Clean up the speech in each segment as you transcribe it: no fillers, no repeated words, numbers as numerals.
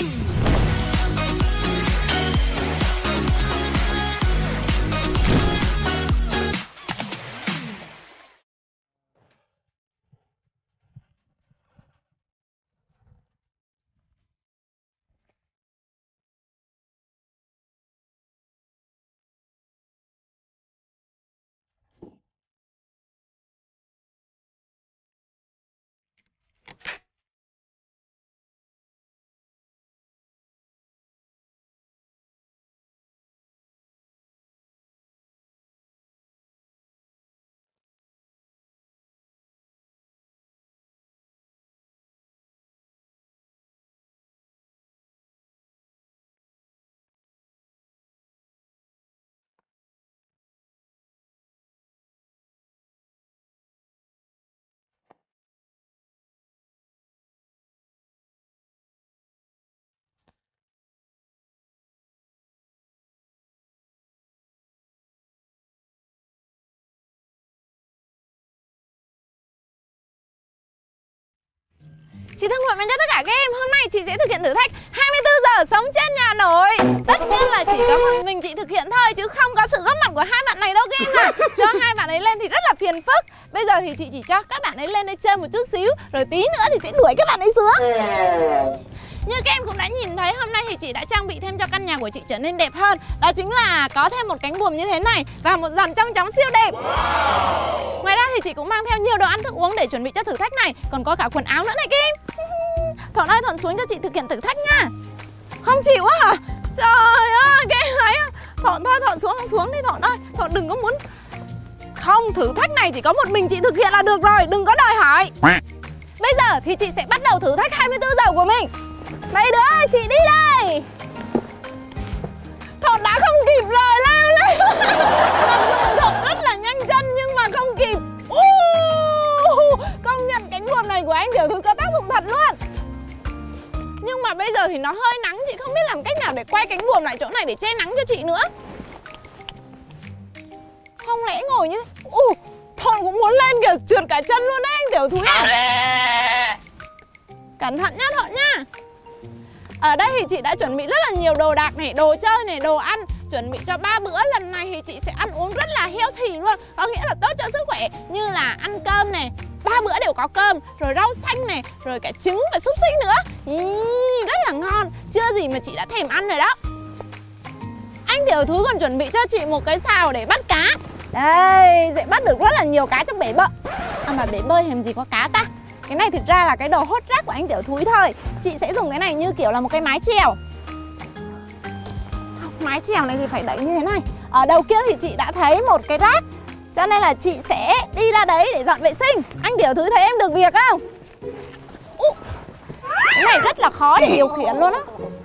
Chị thân mời cho tất cả các em, hôm nay chị sẽ thực hiện thử thách 24 giờ sống trên nhà nổi. Tất nhiên là chỉ có một mình chị thực hiện thôi, chứ không có sự góp mặt của hai bạn này đâu các em ạ. Cho hai bạn ấy lên thì rất là phiền phức. Bây giờ thì chị chỉ cho các bạn ấy lên đây chơi một chút xíu, rồi tí nữa thì sẽ đuổi các bạn ấy xuống. Như các em cũng đã nhìn thấy, hôm nay thì chị đã trang bị thêm cho căn nhà của chị trở nên đẹp hơn. Đó chính là có thêm một cánh buồm như thế này và một dàn trong chóng siêu đẹp. Ngoài ra thì chị cũng mang theo nhiều đồ ăn thức uống để chuẩn bị cho thử thách này. Còn có cả quần áo nữa này các em. Thuận ơi, Thuận xuống cho chị thực hiện thử thách nha. Không chịu á hả? Trời ơi, các em thấy không? Thuận thôi, Thuận xuống đi Thuận ơi. Thuận đừng có muốn. Không, thử thách này chỉ có một mình chị thực hiện là được rồi, đừng có đòi hỏi. Bây giờ thì chị sẽ bắt đầu thử thách 24 giờ của mình. Mấy đứa ơi, chị đi đây. Thuận đã không kịp rồi, lao lên. Mặc dù Thuận rất là nhanh chân nhưng mà không kịp. Công nhận cánh buồm này của anh Tiểu Thúi có tác dụng thật luôn. Nhưng mà bây giờ thì nó hơi nắng, chị không biết làm cách nào để quay cánh buồm lại chỗ này để che nắng cho chị nữa. Không lẽ ngồi như thế. Thuận cũng muốn lên kìa, trượt cả chân luôn đấy anh Tiểu Thúi à. Cẩn thận nhá Thuận nhá. Ở đây thì chị đã chuẩn bị rất là nhiều đồ đạc này, đồ chơi này, đồ ăn. Chuẩn bị cho 3 bữa, lần này thì chị sẽ ăn uống rất là healthy luôn. Có nghĩa là tốt cho sức khỏe, như là ăn cơm này, 3 bữa đều có cơm, rồi rau xanh này, rồi cả trứng và xúc xích nữa. Rất là ngon, chưa gì mà chị đã thèm ăn rồi đó. Anh Tiểu Thúi còn chuẩn bị cho chị một cái xào để bắt cá. Đây, sẽ bắt được rất là nhiều cá trong bể bơi. Mà bể bơi làm gì có cá ta? Cái này thực ra là cái đồ hốt rác của anh Tiểu Thúi thôi. Chị sẽ dùng cái này như kiểu là một cái mái chèo. Mái chèo này thì phải đẩy như thế này. Ở đầu kia thì chị đã thấy một cái rác, cho nên là chị sẽ đi ra đấy để dọn vệ sinh. Anh Tiểu Thúi thấy em được việc không? Cái này rất là khó để điều khiển luôn á.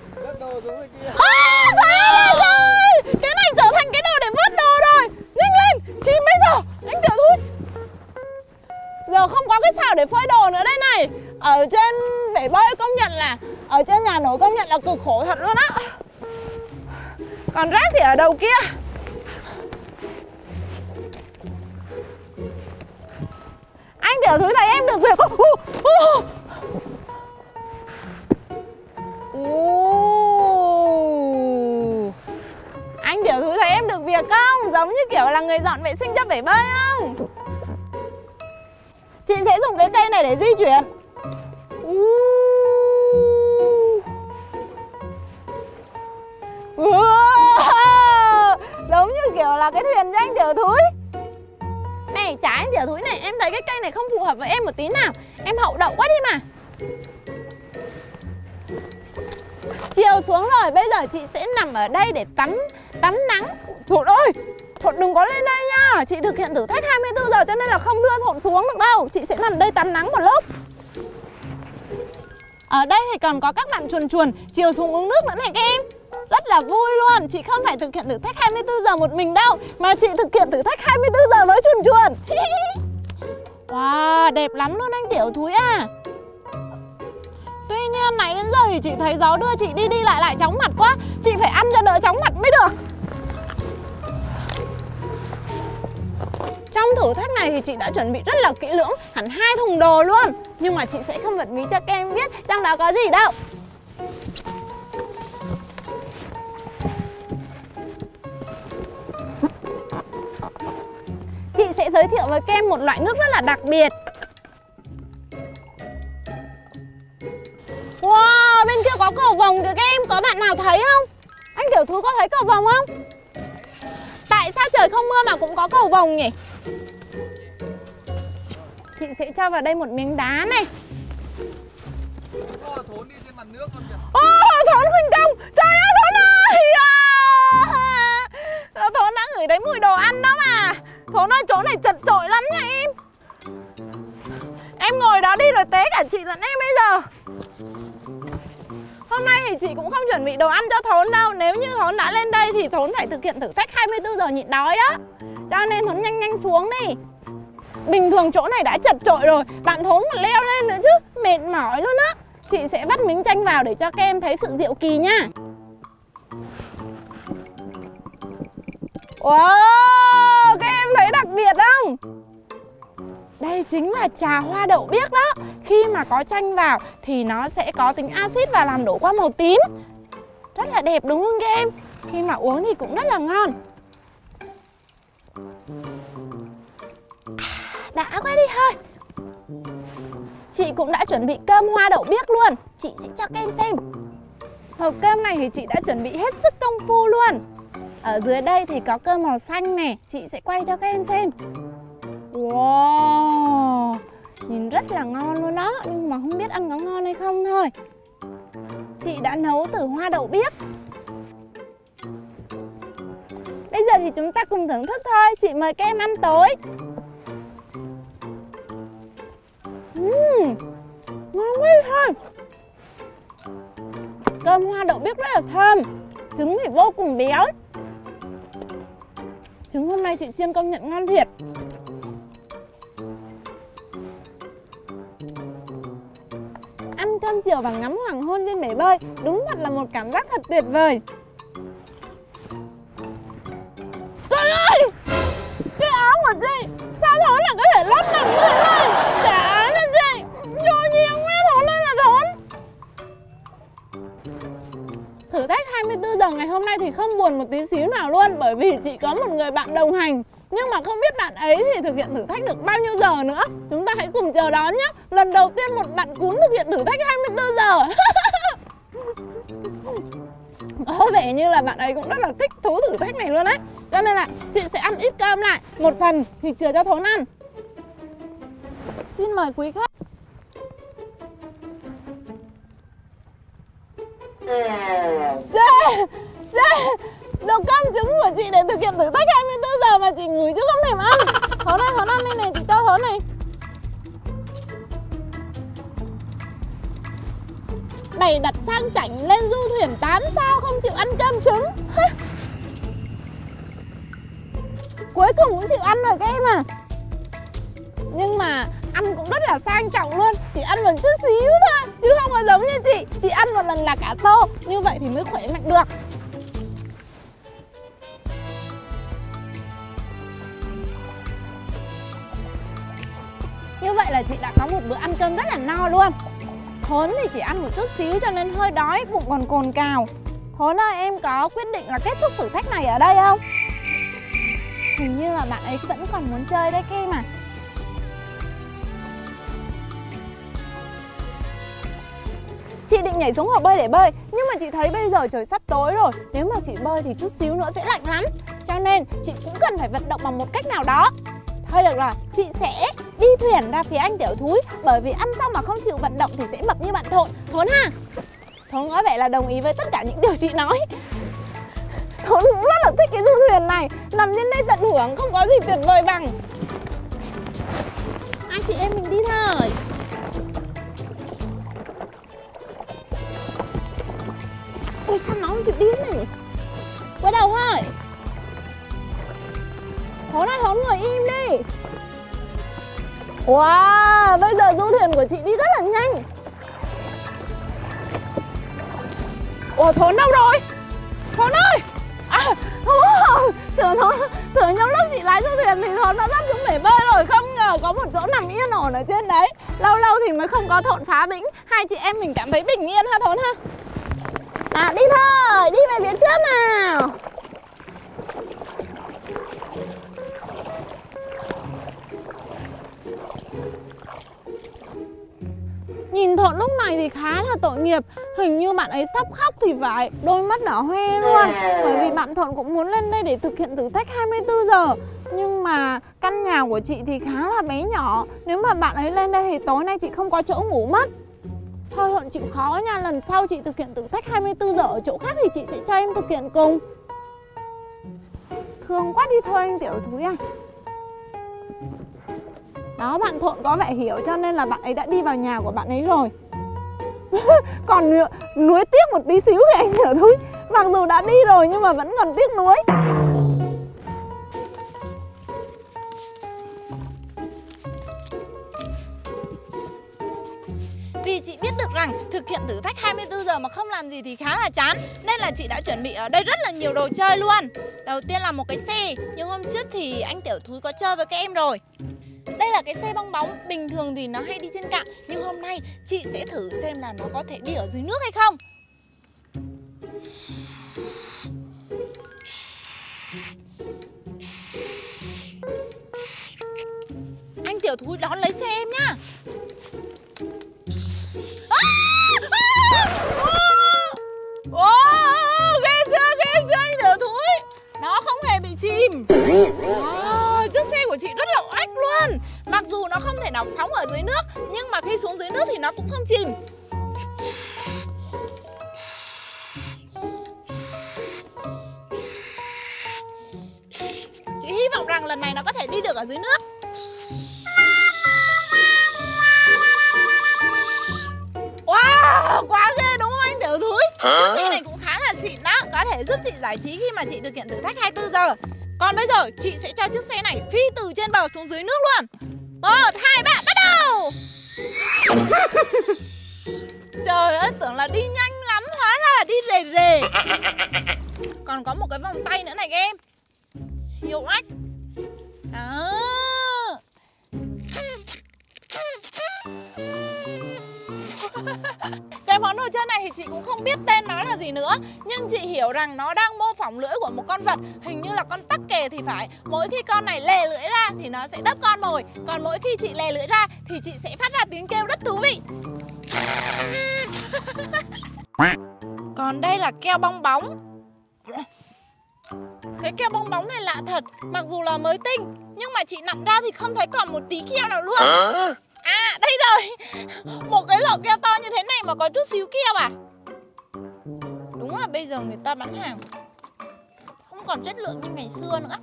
Trời, cái này trở thành cái đồ để vớt đồ rồi. Nhanh lên, chìm bây giờ. Anh Tiểu Thúi, giờ không có cái xào để phơi đồ nữa đây này. Ở trên bể bơi công nhận là, ở trên nhà nổi công nhận là cực khổ thật luôn á. Còn rác thì ở đầu kia. Anh Tiểu Thúi thấy em được việc không? Anh Tiểu Thúi thấy em được việc không? Giống như kiểu là người dọn vệ sinh cho bể bơi không? Chị sẽ dùng cái cây này để di chuyển. Giống như kiểu là cái thuyền cho anh Tiểu Thúi. Này, chả anh Tiểu Thúi này, em thấy cái cây này không phù hợp với em một tí nào. Em hậu đậu quá đi mà. Chiều xuống rồi, bây giờ chị sẽ nằm ở đây để tắm nắng. Thuận ơi, Thuận đừng có lên đây nha. Chị thực hiện thử thách 24 giờ cho nên là không đưa Thuận xuống được đâu. Chị sẽ nằm đây tắm nắng một lúc. Ở đây thì còn có các bạn chuồn chiều xuống uống nước nữa này các em. Rất là vui luôn. Chị không phải thực hiện thử thách 24 giờ một mình đâu, mà chị thực hiện thử thách 24 giờ với chuồn. Wow, đẹp lắm luôn anh Tiểu Thúi à. Tuy nhiên này đến giờ thì chị thấy gió đưa chị đi lại chóng mặt quá. Chị phải ăn cho đỡ chóng mặt mới được. Trong thử thách này thì chị đã chuẩn bị rất là kỹ lưỡng, hẳn 2 thùng đồ luôn. Nhưng mà chị sẽ không bật mí cho các em biết trong đó có gì đâu. giới thiệu với các em một loại nước rất là đặc biệt. Wow, bên kia có cầu vồng kìa các em, có bạn nào thấy không? Anh Tiểu Thú có thấy cầu vồng không? Tại sao trời không mưa mà cũng có cầu vồng nhỉ? Chị sẽ cho vào đây một miếng đá này. Thốn đi trên mặt nước luôn kìa. Thốn khuynh công. Trời ơi Thốn ơi. Thốn đã ngửi thấy mùi đồ ăn đó mà. Thốn ơi, chỗ này chật chội lắm nha em. Em ngồi đó đi rồi té cả chị lẫn em bây giờ. Hôm nay thì chị cũng không chuẩn bị đồ ăn cho Thốn đâu. Nếu như Thốn đã lên đây thì Thốn phải thực hiện thử thách 24 giờ nhịn đói đó. Cho nên Thốn nhanh nhanh xuống đi. Bình thường chỗ này đã chật chội rồi, bạn Thốn còn leo lên nữa chứ, mệt mỏi luôn á. Chị sẽ vắt miếng chanh vào để cho các em thấy sự diệu kỳ nha. Wow, các em thấy đặc biệt không? Đây chính là trà hoa đậu biếc đó. Khi mà có chanh vào thì nó sẽ có tính axit và làm đổ qua màu tím. Rất là đẹp đúng không các em? Khi mà uống thì cũng rất là ngon. Đã quá đi thôi. Chị cũng đã chuẩn bị cơm hoa đậu biếc luôn. Chị sẽ cho các em xem. Hộp cơm này thì chị đã chuẩn bị hết sức công phu luôn. Ở dưới đây thì có cơm màu xanh này. Chị sẽ quay cho các em xem. Wow, nhìn rất là ngon luôn đó. Nhưng mà không biết ăn có ngon hay không thôi. Chị đã nấu từ hoa đậu biếc. Bây giờ thì chúng ta cùng thưởng thức thôi. Chị mời các em ăn tối. Ngon quá thôi. Cơm hoa đậu biếc rất là thơm. Trứng thì vô cùng béo. Trứng hôm nay chị chiên công nhận ngon thiệt. Ăn cơm chiều và ngắm hoàng hôn trên bể bơi đúng thật là một cảm giác thật tuyệt vời. Trời ơi, cái áo của chị sao Thốn là có thể lót nằm như thế này? Trả cho chị. Vô nhiều quá Thốn ơi là Thốn. Thử thách 24 giờ ngày hôm nay thì không buồn một tí xíu nào luôn. Bởi vì chị có một người bạn đồng hành. Nhưng mà không biết bạn ấy thì thực hiện thử thách được bao nhiêu giờ nữa. Chúng ta hãy cùng chờ đón nhé. Lần đầu tiên một bạn cún thực hiện thử thách 24 giờ. Có vẻ như là bạn ấy cũng rất là thích thú thử thách này luôn đấy. Cho nên là chị sẽ ăn ít cơm lại. Một phần thì chừa cho Thốn ăn. Xin mời quý khách. Đồ cơm trứng của chị để thực hiện thử thách 24 giờ mà chị ngửi chứ không thèm ăn. Thốn ăn đây này, chị cho Thốn này. Bày đặt sang chảnh lên du thuyền 8 sao không chịu ăn cơm trứng. Cuối cùng cũng chịu ăn rồi các em à. Nhưng mà ăn cũng rất là sang trọng luôn. Chỉ ăn một chút xíu thôi, chứ không có giống như chị ăn một lần là cả tô. Như vậy thì mới khỏe mạnh được. Như vậy là chị đã có một bữa ăn cơm rất là no luôn. Thốn thì chỉ ăn một chút xíu cho nên hơi đói, bụng còn cồn cào. Thốn ơi, em có quyết định là kết thúc thử thách này ở đây không? Hình như là bạn ấy vẫn còn muốn chơi đấy các em à. Chị định nhảy xuống hồ bơi để bơi, nhưng mà chị thấy bây giờ trời sắp tối rồi. Nếu mà chị bơi thì chút xíu nữa sẽ lạnh lắm. Cho nên chị cũng cần phải vận động bằng một cách nào đó. Thôi được rồi, chị sẽ đi thuyền ra phía anh Tiểu Thúi. Bởi vì ăn xong mà không chịu vận động thì sẽ mập như bạn Thốn ha. Thốn có vẻ là đồng ý với tất cả những điều chị nói. Thốn cũng rất là thích cái du thuyền này. Nằm trên đây tận hưởng không có gì tuyệt vời bằng. Anh chị em mình đi thôi. Ôi sao nó không chịu đi này nhỉ? Quay đầu thôi. Thốn ơi, Thốn ngồi im đi. Wow, bây giờ du thuyền của chị đi rất là nhanh. Ủa Thốn đâu rồi? Thốn ơi. Tưởng trong lúc chị lái du thuyền thì Thốn đã dắt xuống bể bơi rồi. Không ngờ có một chỗ nằm yên ổn ở trên đấy. Lâu lâu thì mới không có Thốn phá bĩnh. Hai chị em mình cảm thấy bình yên ha Thốn ha. À đi thôi, đi về phía trước nào. này thì khá là tội nghiệp. Hình như bạn ấy sắp khóc thì phải, đôi mắt đỏ hoe luôn. Bởi vì bạn Thuận cũng muốn lên đây để thực hiện thử thách 24 giờ. Nhưng mà căn nhà của chị thì khá là bé nhỏ. Nếu mà bạn ấy lên đây thì tối nay chị không có chỗ ngủ mất. Thôi Thuận chịu khó nha, lần sau chị thực hiện thử thách 24 giờ ở chỗ khác thì chị sẽ cho em thực hiện cùng. Thương quá đi thôi anh tiểu thúi à. Đó, bạn Thuận có vẻ hiểu cho nên là bạn ấy đã đi vào nhà của bạn ấy rồi. Còn nuối tiếc một tí xíu kìa anh tiểu thúi. Mặc dù đã đi rồi nhưng mà vẫn còn tiếc nuối. Vì chị biết được rằng thực hiện thử thách 24 giờ mà không làm gì thì khá là chán, nên là chị đã chuẩn bị ở đây rất là nhiều đồ chơi luôn. Đầu tiên là một cái xe, nhưng hôm trước thì anh tiểu thúi có chơi với các em rồi. Đây là cái xe bong bóng, bình thường thì nó hay đi trên cạn, nhưng hôm nay chị sẽ thử xem là nó có thể đi ở dưới nước hay không. Anh tiểu thúi đón lấy xe em nhá. Ghê chưa anh tiểu thúi. Nó không hề bị chìm. Chiếc xe của chị rất là oách luôn. Mặc dù nó không thể nào phóng ở dưới nước, nhưng mà khi xuống dưới nước thì nó cũng không chìm. Chị hy vọng rằng lần này nó có thể đi được ở dưới nước. Wow, quá ghê đúng không anh tiểu thúi? Chiếc xe này cũng khá là xịn đó, có thể giúp chị giải trí khi mà chị thực hiện thử thách 24 giờ. Còn bây giờ chị sẽ cho chiếc xe này phi từ trên bờ xuống dưới nước luôn. 1, 2, 3, bắt đầu. Trời ơi, tưởng là đi nhanh lắm, hóa ra là đi rề rề. Còn có một cái vòng tay nữa này các em. Siêu ách. Đó. Cái món đồ chơi này thì chị cũng không biết tên nó là gì nữa, nhưng chị hiểu rằng nó đang mô phỏng lưỡi của một con vật. Hình như là con tắc kè thì phải. Mỗi khi con này lè lưỡi ra thì nó sẽ đớp con mồi. Còn mỗi khi chị lè lưỡi ra thì chị sẽ phát ra tiếng kêu rất thú vị. Còn đây là keo bong bóng. Cái keo bong bóng này lạ thật. Mặc dù là mới tinh, nhưng mà chị nặn ra thì không thấy còn một tí keo nào luôn. À đây rồi. Một cái lọ keo to như thế này mà có chút xíu keo à. Đúng là bây giờ người ta bán hàng không còn chất lượng như ngày xưa nữa.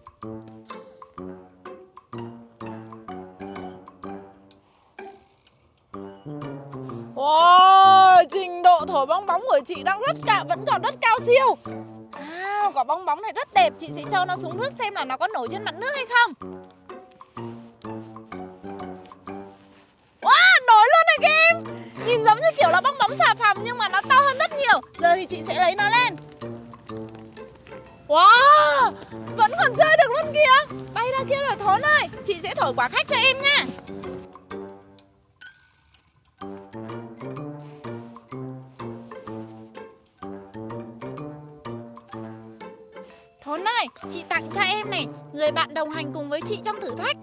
Wow, trình độ thổi bong bóng của chị đang vẫn còn rất cao siêu. Quả bong bóng này rất đẹp. Chị sẽ cho nó xuống nước xem là nó có nổi trên mặt nước hay không. Wow, nổi luôn này các em. Nhìn giống như kiểu là bong bóng xà phòng nhưng mà nó to hơn rất nhiều. Giờ thì chị sẽ lấy nó lên. Wow, vẫn còn chơi được luôn kìa. Bay ra kia rồi Thốn ơi. Chị sẽ thổi quả khách cho em nha. Thốn ơi, chị tặng cho em này, người bạn đồng hành cùng với chị trong thử thách.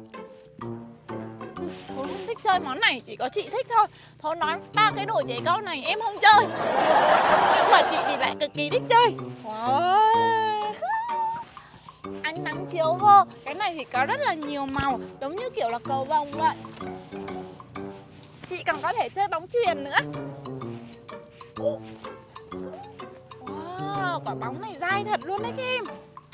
Thốn không thích chơi món này, chỉ có chị thích thôi. Thốn nói 3 cái đồ trẻ con này em không chơi. Nhưng mà chị thì lại cực kỳ thích chơi. Wow. Ánh nắng chiếu vô. Cái này thì có rất là nhiều màu, giống như kiểu là cầu vồng vậy. Chị còn có thể chơi bóng chuyền nữa. Wow, quả bóng này dai thật luôn đấy các em.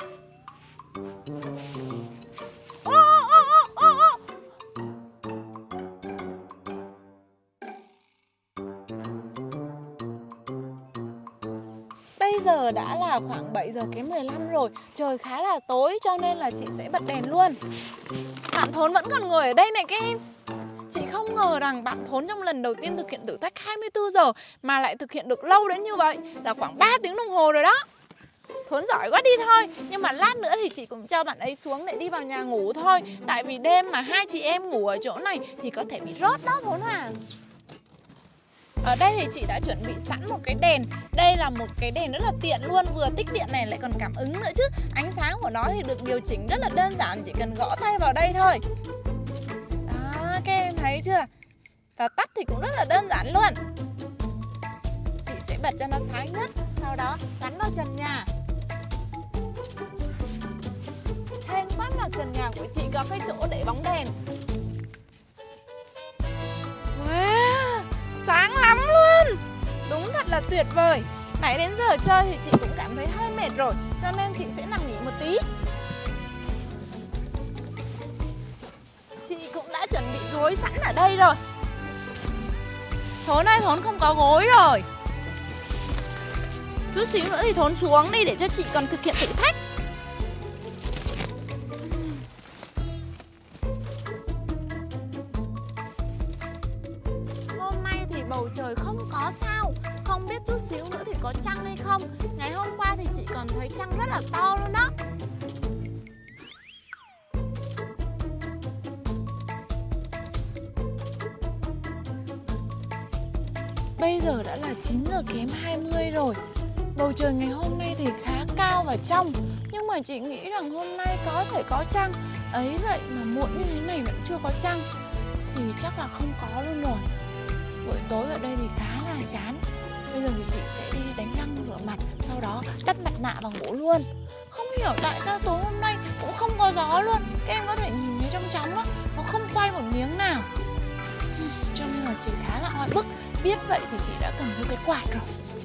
Bây giờ đã là khoảng 7 giờ kém 15 rồi. Trời khá là tối cho nên là chị sẽ bật đèn luôn. Bạn Thốn vẫn còn ngồi ở đây này các em. Chị không ngờ rằng bạn Thốn trong lần đầu tiên thực hiện thử thách 24 giờ mà lại thực hiện được lâu đến như vậy. Là khoảng 3 tiếng đồng hồ rồi đó. Thốn giỏi quá đi thôi. Nhưng mà lát nữa thì chị cũng cho bạn ấy xuống để đi vào nhà ngủ thôi. Tại vì đêm mà hai chị em ngủ ở chỗ này thì có thể bị rớt đó Thốn à. Ở đây thì chị đã chuẩn bị sẵn một cái đèn. Đây là một cái đèn rất là tiện luôn. Vừa tích điện này lại còn cảm ứng nữa chứ. Ánh sáng của nó thì được điều chỉnh rất là đơn giản. Chỉ cần gõ tay vào đây thôi. Đó, các em thấy chưa? Và tắt thì cũng rất là đơn giản luôn. Chị sẽ bật cho nó sáng nhất, sau đó gắn vào trần nhà. Trên quát mặt trần nhà của chị có cái chỗ để bóng đèn. Wow, sáng lắm luôn. Đúng thật là tuyệt vời. Nãy đến giờ chơi thì chị cũng cảm thấy hơi mệt rồi, cho nên chị sẽ nằm nghỉ một tí. Chị cũng đã chuẩn bị gối sẵn ở đây rồi. Thốn ơi, Thốn không có gối rồi. Chút xíu nữa thì Thốn xuống đi để cho chị còn thực hiện thử thách. Hôm nay thì bầu trời không có sao, không biết chút xíu nữa thì có trăng hay không. Ngày hôm qua thì chị còn thấy trăng rất là to luôn đó. Bây giờ đã là 9 giờ kém 20 rồi. Bầu trời ngày hôm nay thì khá cao và trong, nhưng mà chị nghĩ rằng hôm nay có thể có trăng. Ấy vậy mà muộn như thế này vẫn chưa có trăng thì chắc là không có luôn rồi. Buổi tối ở đây thì khá là chán. Bây giờ thì chị sẽ đi đánh răng rửa mặt, sau đó đắp mặt nạ và ngủ luôn. Không hiểu tại sao tối hôm nay cũng không có gió luôn. Các em có thể nhìn thấy trong trống đó, nó không quay một miếng nào. Cho nên là chị khá là oi bức. Biết vậy thì chị đã cầm theo cái quạt rồi.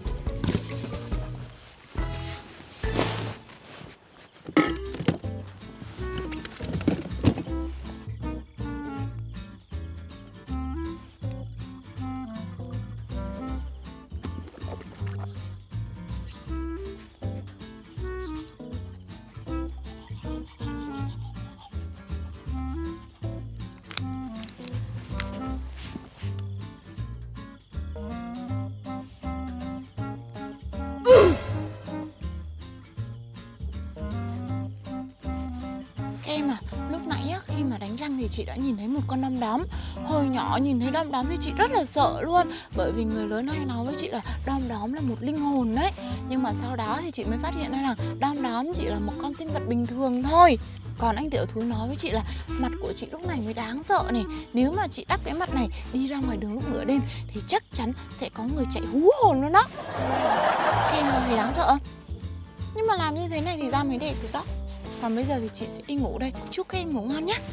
Em à, lúc nãy á, khi mà đánh răng thì chị đã nhìn thấy một con đom đóm. Hồi nhỏ nhìn thấy đom đóm thì chị rất là sợ luôn, bởi vì người lớn hay nói với chị là đom đóm là một linh hồn đấy. Nhưng mà sau đó thì chị mới phát hiện ra rằng đom đóm chỉ là một con sinh vật bình thường thôi. Còn anh Tiểu Thú nói với chị là mặt của chị lúc này mới đáng sợ này. Nếu mà chị đắp cái mặt này đi ra ngoài đường lúc nửa đêm thì chắc chắn sẽ có người chạy hú hồn luôn đó. Các em có thấy đáng sợ không? Nhưng mà làm như thế này thì da mới đẹp được đó. Còn bây giờ thì chị sẽ đi ngủ đây. Chúc các em ngủ ngon nhé.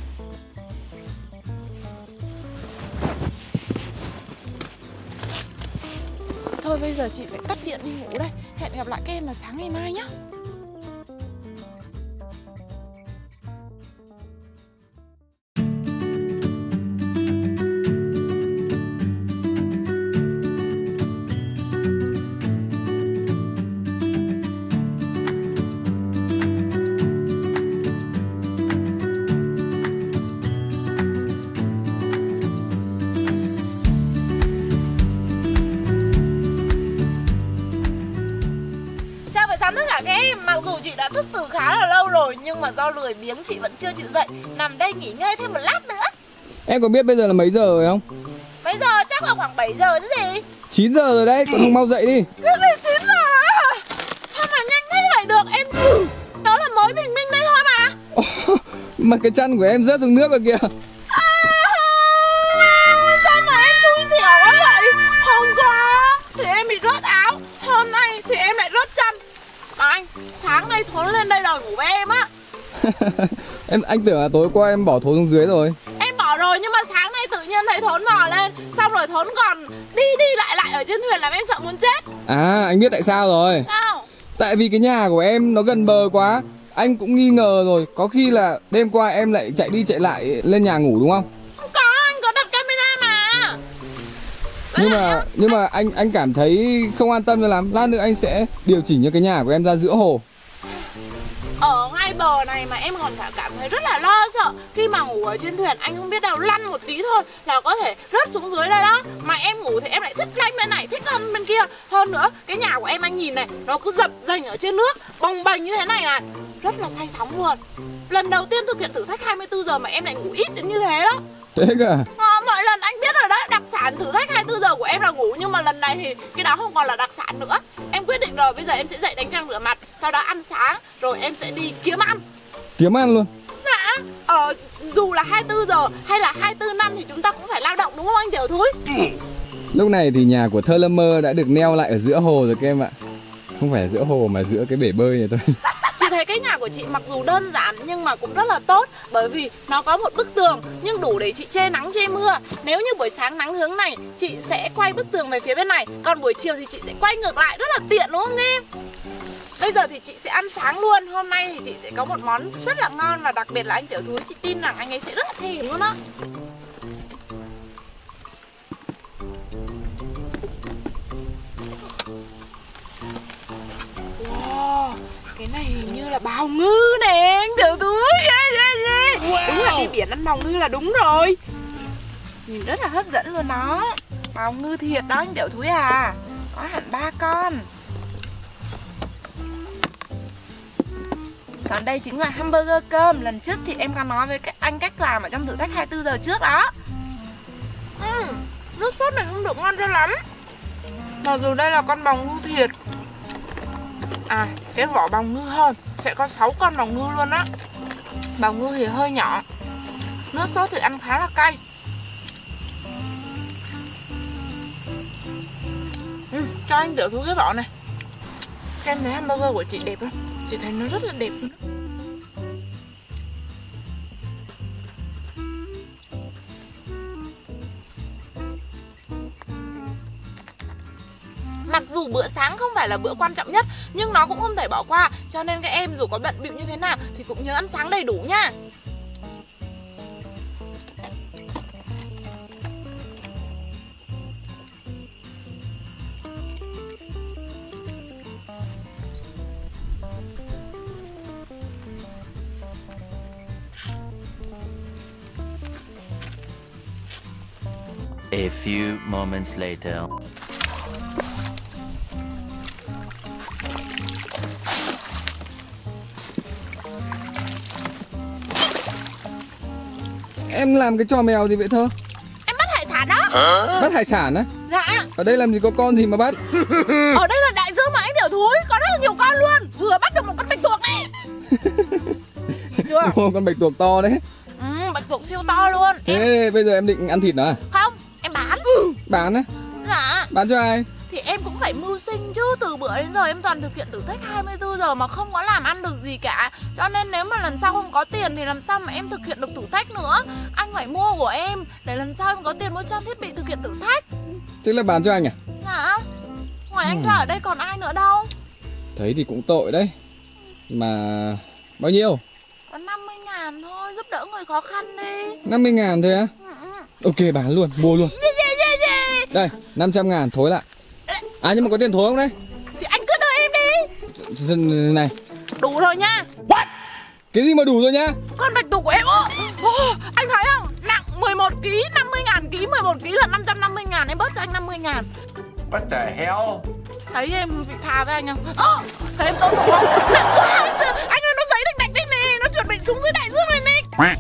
Thôi bây giờ chị phải tắt điện đi ngủ đây. Hẹn gặp lại các em vào sáng ngày mai nhé. Sáng tất cả các em, mặc dù chị đã thức từ khá là lâu rồi nhưng mà do lười biếng chị vẫn chưa chịu dậy, nằm đây nghỉ ngơi thêm một lát nữa. Em có biết bây giờ là mấy giờ rồi không? Bây giờ chắc là khoảng 7 giờ chứ gì. 9 giờ rồi đấy, còn không mau dậy đi. Cái gì 9 giờ á? Sao mà nhanh thế vậy được em? Đó là mới bình minh đây thôi mà. Mà cái chăn của em rớt xuống nước rồi kìa. Sao mà em xui xẻo quá vậy? Hôm qua thì em bị rớt áo, hôm nay thì em lại rớt chăn. Mà anh, sáng nay Thốn lên đây đòi ngủ với em á. Anh tưởng là tối qua em bỏ Thốn xuống dưới rồi. Em bỏ rồi nhưng mà sáng nay tự nhiên thấy Thốn bò lên. Xong rồi Thốn còn đi lại ở trên thuyền làm em sợ muốn chết. À, anh biết tại sao rồi. Sao? Tại vì cái nhà của em nó gần bờ quá. Anh cũng nghi ngờ rồi, có khi là đêm qua em lại chạy đi chạy lại lên nhà ngủ đúng không? Không có, anh có đặt camera mà. Nhưng mà anh cảm thấy không an tâm cho lắm. Lát nữa anh sẽ điều chỉnh cho cái nhà của em ra giữa hồ. Ở ngay bờ này mà em còn cảm thấy rất là lo sợ. Khi mà ngủ ở trên thuyền anh không biết đâu, lăn một tí thôi là có thể rớt xuống dưới đây đó. Mà em ngủ thì em lại thích lăn bên này, thích lăn bên kia. Hơn nữa cái nhà của em anh nhìn này, nó cứ dập dềnh ở trên nước, bồng bềnh như thế này này, rất là say sóng luôn. Lần đầu tiên thực hiện thử thách 24 giờ mà em lại ngủ ít đến như thế đó. Thế cả? Mọi lần anh biết rồi đấy, đặc sản thử thách 24 giờ của em là ngủ. Nhưng mà lần này thì cái đó không còn là đặc sản nữa. Em quyết định rồi, bây giờ em sẽ dậy đánh răng rửa mặt, sau đó ăn sáng, rồi em sẽ đi kiếm ăn. Kiếm ăn luôn? Dạ, dù là 24 giờ hay là 24 năm thì chúng ta cũng phải lao động đúng không anh Tiểu Thúi? Lúc này thì nhà của Thơ Lâm Mơ đã được neo lại ở giữa hồ rồi các em ạ. Không phải giữa hồ mà giữa cái bể bơi này thôi. Chị thấy cái nhà của chị mặc dù đơn giản nhưng mà cũng rất là tốt, bởi vì nó có một bức tường nhưng đủ để chị che nắng che mưa. Nếu như buổi sáng nắng hướng này, chị sẽ quay bức tường về phía bên này, còn buổi chiều thì chị sẽ quay ngược lại, rất là tiện đúng không em? Bây giờ thì chị sẽ ăn sáng luôn. Hôm nay thì chị sẽ có một món rất là ngon, và đặc biệt là anh Tiểu Thúi, chị tin rằng anh ấy sẽ rất là thèm luôn á. Wow, cái này hình như là bào ngư nè anh Tiểu Thúi. Đúng là đi biển ăn bào ngư là đúng rồi. Nhìn rất là hấp dẫn luôn đó. Bào ngư thiệt đó anh Tiểu Thúi à. Có hẳn 3 con. Còn đây chính là hamburger cơm. Lần trước thì em có nói với anh cách làm ở trong thử thách 24 giờ trước đó. Nước sốt này không được ngon cho lắm. Mặc dù đây là con bào ngư thiệt. À, cái vỏ bào ngư hơn. Sẽ có 6 con bào ngư luôn á. Bào ngư thì hơi nhỏ. Nước sốt thì ăn khá là cay. Cho anh Tiểu Thúi cái vỏ này. Em thấy hamburger của chị đẹp không? Chị thấy nó rất là đẹp luôn. Mặc dù bữa sáng không phải là bữa quan trọng nhất, nhưng nó cũng không thể bỏ qua. Cho nên các em dù có bận bịu như thế nào thì cũng nhớ ăn sáng đầy đủ nha. A few moments later. Em làm cái trò mèo gì vậy Thơ? Em bắt hải sản đó. Bắt hải sản á? Dạ. Ở đây làm gì có con gì mà bắt? Ở đây là đại dương mà anh Tiểu Thúi, có rất là nhiều con luôn. Vừa bắt được một con bạch tuộc này. Chưa? Ồ, con bạch tuộc to đấy. Bạch tuộc siêu to luôn. Thế bây giờ em định ăn thịt nó à? Không, em bán. Bán á? Dạ. Bán cho ai? Thì em cũng phải mưu sinh chứ. Từ bữa đến giờ em toàn thực hiện thử thách 24 giờ mà không có làm ăn được gì cả. Cho nên nếu mà lần sau không có tiền thì làm sao mà em thực hiện được thử thách nữa. Anh phải mua của em để lần sau em có tiền mua trang thiết bị thực hiện thử thách. Tức là bán cho anh à? Dạ. Ngoài anh ra ở đây còn ai nữa đâu. Thấy thì cũng tội đấy. Mà bao nhiêu? Có 50.000 thôi, giúp đỡ người khó khăn đi. 50.000 thôi á? Ok, bán luôn, mua luôn. Đây, 500.000 thối lại. À nhưng mà có tiền thối không đấy? Thì anh cứ đưa em đi. Này. Đủ rồi nha. What? Cái gì mà đủ rồi nhá? Con bạch tuộc của em. Anh thấy không? Nặng 11 kg, 50.000 kg, 11 kg là 550.000. Em bớt cho anh 50.000. What the hell? Thấy em vị tha với anh không? Thấy em tốt không? Nặng quá anh ơi, nó giấy đạch đạch đây nè. Nó chuẩn bị xuống dưới đại dương này nè.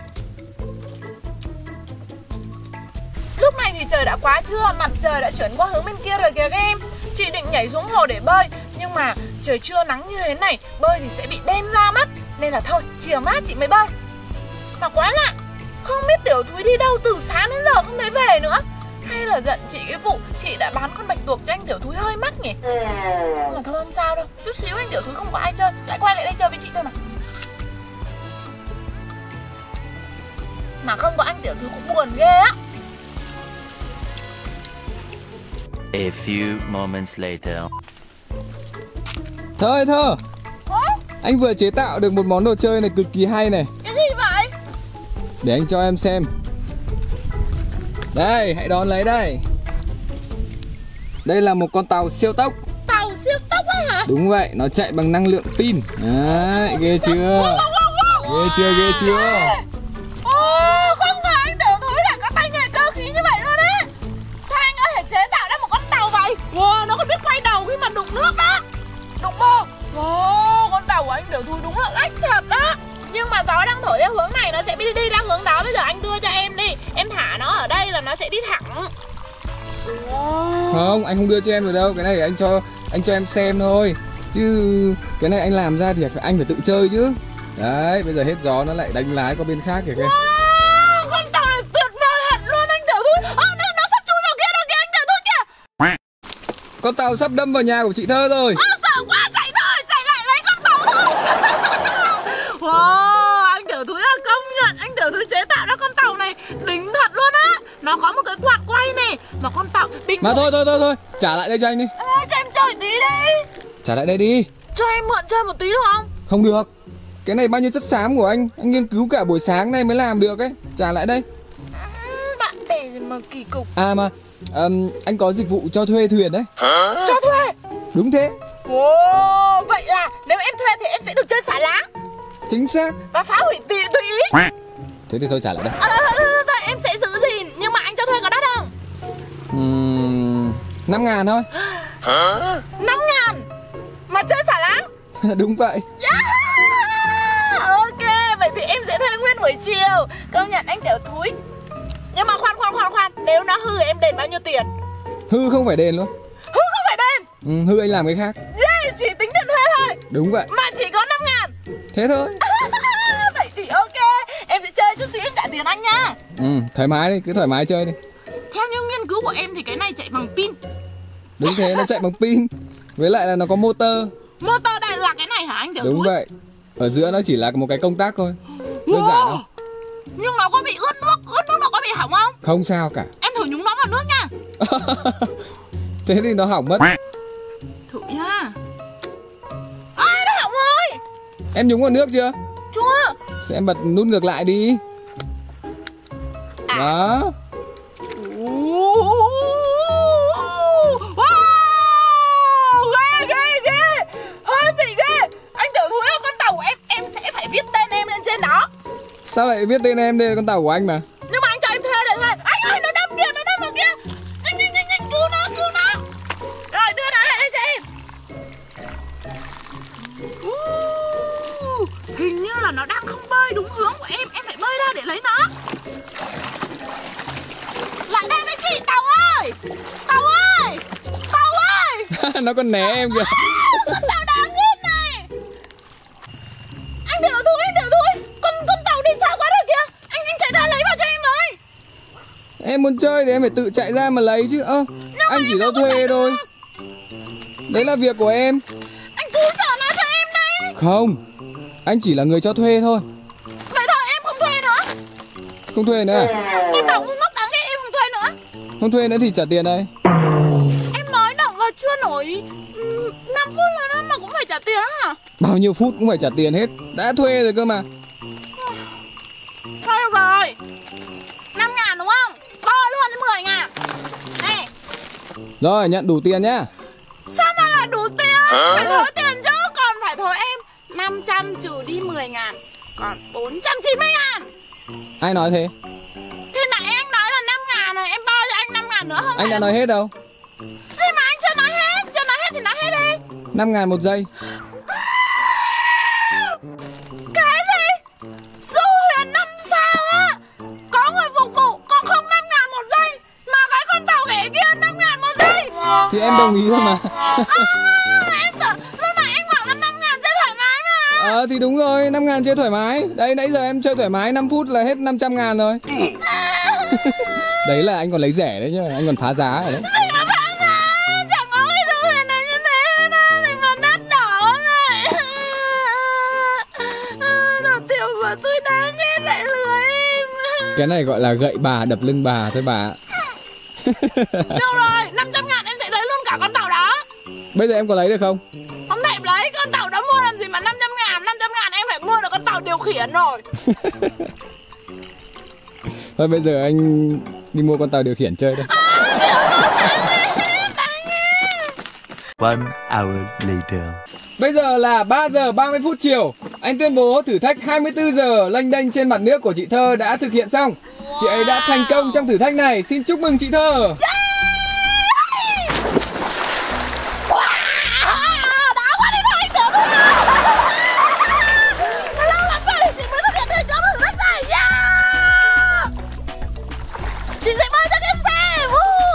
Lúc này thì trời đã quá trưa, mặt trời đã chuyển qua hướng bên kia rồi kìa các em. Chị định nhảy xuống hồ để bơi, nhưng mà trời trưa nắng như thế này, bơi thì sẽ bị đen da mất. Nên là thôi, chiều mát chị mới bơi. Mà quá lạ, không biết Tiểu Thúi đi đâu từ sáng đến giờ không thấy về nữa. Hay là giận chị cái vụ chị đã bán con bạch tuộc cho anh Tiểu Thúi hơi mắc nhỉ? Nhưng mà thôi không sao đâu, chút xíu anh Tiểu Thúi không có ai chơi, lại quay lại đây chơi với chị thôi mà. Mà không có anh Tiểu Thúi cũng buồn ghê á. A few moments later. Thơ ơi Thơ. Anh vừa chế tạo được một món đồ chơi này cực kỳ hay này. Cái gì vậy? Để anh cho em xem. Đây, hãy đón lấy đây. Đây là một con tàu siêu tốc. Tàu siêu tốc á hả? Đúng vậy, nó chạy bằng năng lượng pin. Đấy, ghê chưa? Ghê chưa, ghê chưa? Không ngờ anh Tiểu Thúi lại có tay nghề cơ khí như vậy luôn á. Sao anh có thể chế tạo ra một con tàu vậy? Nó còn biết quay đầu khi mà đụng nước đó. Đụng vô. Con tàu của anh Tiểu Thúi đúng là ách thật đó. Nhưng mà gió đang thổi theo hướng này, nó sẽ đi ra hướng đó. Bây giờ anh đưa cho em đi. Em thả nó ở đây là nó sẽ đi thẳng. Không, anh không đưa cho em được đâu. Cái này để anh cho em xem thôi. Chứ cái này anh làm ra thì anh phải tự chơi chứ. Đấy, bây giờ hết gió nó lại đánh lái qua bên khác kìa. Wow, con tàu này tuyệt vời hẳn luôn anh Tiểu Thúi. Nó sắp chui vào kia rồi kìa anh Tiểu Thúi kìa. Con tàu sắp đâm vào nhà của chị Thơ rồi. Sợ quá, chạy thôi, chạy lại lấy con tàu thôi. Wow, anh Tiểu Thúi công nhận anh Tiểu Thúi chế tạo ra con tàu này đỉnh thật luôn á. Nó có một cái quạt quay này mà con tàu bình. Mà thôi, trả lại đây cho anh đi. Cho em chơi tí đi. Trả lại đây đi. Cho em mượn chơi một tí được không? Không được. Cái này bao nhiêu chất xám của anh nghiên cứu cả buổi sáng nay mới làm được ấy. Trả lại đây. Bạn bè gì mà kỳ cục. À mà anh có dịch vụ cho thuê thuyền đấy. Cho thuê? Đúng thế. Ồ, vậy là nếu em thuê thì em sẽ được chơi xả lá Chính xác. và phá hủy tùy ý. Thế thì thôi trả lại đây. Thôi em sẽ giữ gìn, nhưng mà anh cho thuê có đắt không? 5.000 thôi. 5.000 mà chơi xả lá? Đúng vậy. Yeah! Ok, vậy thì em sẽ thuê nguyên buổi chiều. Công nhận anh Tiểu Thúi. Nhưng mà khoan, nếu nó hư em đền bao nhiêu tiền? Hư không phải đền luôn. Hư không phải đền? Hư anh làm cái khác. Yeah, chỉ tính tiền thuê thôi. Đúng vậy. Mà chỉ có 5.000. Thế thôi. Vậy thì ok, em sẽ chơi chút xíu em trả tiền anh nha. Thoải mái đi, cứ thoải mái chơi đi. Theo như nghiên cứu của em thì cái này chạy bằng pin. Đúng thế, nó chạy bằng pin. Với lại là nó có motor. Motor đây là cái này hả anh Tiểu Thúi? Đúng vậy. Ở giữa nó chỉ là một cái công tắc thôi. Đơn giản không? Nhưng nó có bị ướt nước nó có bị hỏng không? Không sao cả. Em thử nhúng nó vào nước nha. Thế thì nó hỏng mất. Thử nha. Nó hỏng rồi. Em nhúng vào nước chưa? Chưa. Sẽ em bật nút ngược lại đi. Đó. Ghê. Hơi bị ghê. Anh Tiểu Thúi ơi, con tàu của em sẽ phải viết tên em lên trên đó. Sao lại viết tên em? Đây là con tàu của anh mà. Nhưng mà anh cho em thuê để thôi. Anh ơi, nó đâm vào kia. Nhanh, cứu nó. Rồi, đưa nó lại đây cho em. Hình như là nó đang không bơi đúng hướng của em phải bơi ra để lấy nó. Lại đây với chị, tàu ơi. Nó còn né em kìa. Con tàu đáng ghét này. Anh Tiểu Thúi, con tàu đi xa quá rồi kìa. Anh chạy ra lấy vào cho em với. Em muốn chơi thì em phải tự chạy ra mà lấy chứ. Anh chỉ cho thuê thôi. Đấy là việc của em. Anh cứu chở nó cho em đây. Không, anh chỉ là người cho thuê thôi. Vậy thôi em không thuê nữa. Không thuê nữa à? Con tàu ngu ngốc đáng ghét, em không thuê nữa. Không thuê nữa thì trả tiền đây. Em mới động vào chưa nổi 5 phút rồi đó mà cũng phải trả tiền hả? Bao nhiêu phút cũng phải trả tiền hết. Đã thuê rồi cơ mà. Thôi được rồi. 5.000 đúng không? Bo luôn 10.000. Này. Rồi, nhận đủ tiền nhá. Sao mà là đủ tiền? Phải thối tiền chứ. Còn phải thối em 500 trừ đi 10.000. Còn 490.000. Ai nói thế? Thì nãy anh nói là 5.000 rồi. Em bo cho anh 5.000 nữa không? Anh đã nói hết đâu. Gì mà anh chưa nói hết? Chưa nói hết thì nói hết đi. 5.000 một giây. Cái gì? Du Huyền 5 sao á? Có người phục vụ còn không 5.000 một giây. Mà cái con tàu ghẻ kia 5.000 một giây. Thì em đồng ý thôi mà. Em tưởng lúc nãy anh bảo là 5.000 chơi thoải mái mà. Thì đúng rồi, 5.000 chơi thoải mái. Đấy, nãy giờ em chơi thoải mái 5 phút là hết 500.000 rồi. Đấy là anh còn lấy rẻ đấy chứ, anh còn phá giá rồi đấy. Gì mà phá giá? Chẳng có cái Du Huyền này như thế đâu. Gì mà đắt đỏ này. Đồ tiểu của tôi đáng ghét lại lừa em. Cái này gọi là gậy bà đập lưng bà thôi bà. Được rồi, 500.000 em sẽ lấy luôn cả con tàu đó. Bây giờ em có lấy được không? Không thể lấy, con tàu đó mua làm gì mà 500.000. 500.000 em phải mua được con tàu điều khiển rồi. Thôi bây giờ anh đi mua con tàu điều khiển chơi đây. One hour later. Bây giờ là 3 giờ 30 phút chiều. Anh tuyên bố thử thách 24 giờ lênh đênh trên mặt nước của chị Thơ đã thực hiện xong. Chị ấy đã thành công trong thử thách này. Xin chúc mừng chị Thơ. Đã quá đi thôi anh Tiểu Thúi. Lâu lắm rồi chị mới thực hiện thành công thử thách này. Chị sẽ bơi cho em xem.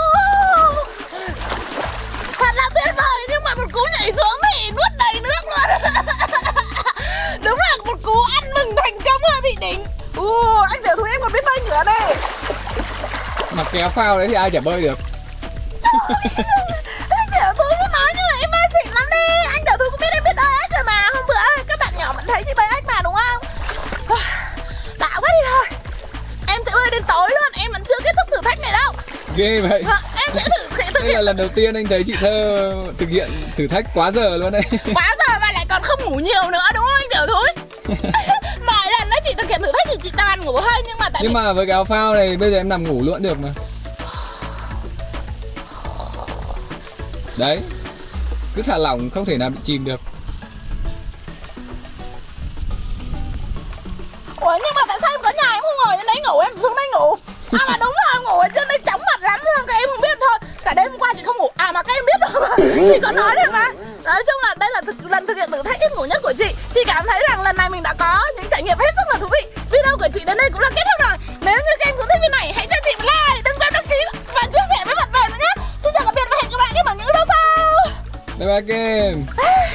Thật là tuyệt vời. Nhưng mà một cú nhảy xuống thì nuốt đầy nước luôn. Đúng là một cú ăn Mặc cái áo phao đấy thì ai chả bơi được. Tiểu Thư cứ nói như là em bơi xịn lắm đi. Anh Tiểu Thư cũng biết em biết bơi ếch rồi mà. Hôm bữa các bạn nhỏ mình thấy chị bơi ếch mà đúng không? Đã quá đi thôi. Em sẽ bơi đến tối luôn. Em vẫn chưa kết thúc thử thách này đâu. Ghê vậy. Em sẽ thực Đây là lần đầu tiên anh thấy chị Thơ thực hiện thử thách quá giờ luôn đấy. quá giờ mà lại còn không ngủ nhiều nữa đúng không anh Tiểu Thúi? Mọi lần đó chị thực hiện thử thách thì chị toàn ngủ hơi, nhưng mà tại Nhưng mà với cái áo phao này bây giờ em nằm ngủ luôn được mà. Đấy, cứ thả lỏng không thể nào bị chìm được. Ủa nhưng mà tại sao em có nhà em không ngồi trên đấy ngủ, em xuống đây ngủ? À mà đúng là em ngủ ở trên đây chóng mặt lắm luôn, các em không biết thôi. Cả đêm hôm qua chị không ngủ, à mà các em biết rồi mà. Chị có nói được mà. Nói chung là đây là lần thực hiện thử thách ít ngủ nhất của chị. Chị cảm thấy rằng lần này mình đã có những trải nghiệm hết sức là thú vị. Video của chị đến đây cũng là kết thúc rồi. Nếu như các em cũng thích video này, hãy cho chị một like, đừng quên đăng ký và chia sẻ với bạn bè nữa nhé. Xin chào tạm biệt và hẹn gặp lại các bạn ở những video sau. Bye bye các em.